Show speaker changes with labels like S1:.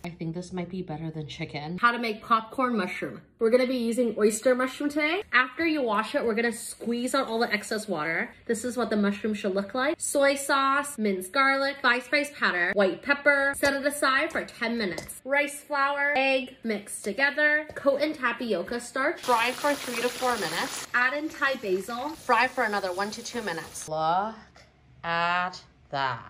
S1: I think this might be better than chicken.
S2: How to make popcorn mushroom. We're gonna be using oyster mushroom today. After you wash it, we're gonna squeeze out all the excess water. This is what the mushroom should look like. Soy sauce, minced garlic, 5-spice powder, white pepper. Set it aside for 10 minutes. Rice flour, egg, mix together. Coat in tapioca starch.
S1: Fry for 3 to 4 minutes.
S2: Add in Thai basil.
S1: Fry for another 1 to 2 minutes. Look at that.